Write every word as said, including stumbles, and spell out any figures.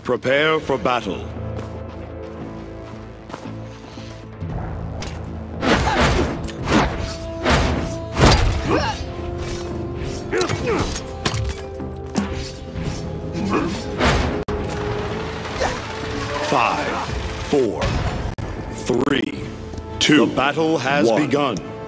Prepare for battle. Five, four, three, two. The battle has one. begun.